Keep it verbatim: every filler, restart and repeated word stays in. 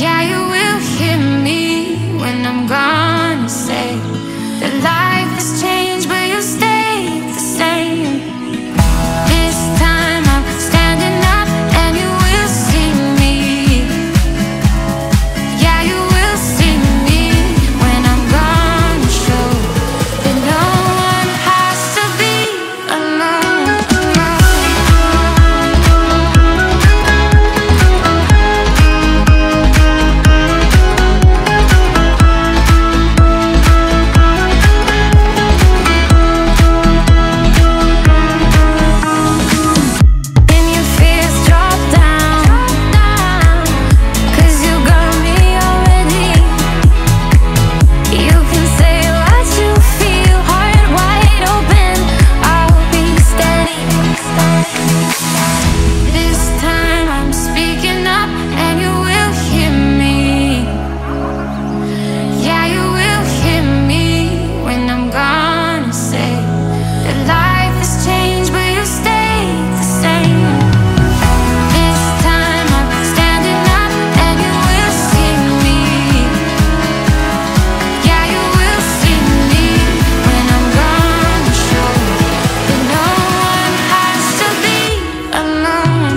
Yeah, you will hear me when I'm gonna say that life has changed, but you stay the same. This time I'm standing up and you will see me. Yeah, you will see me when I'm gonna show that no one has to be alone, alone.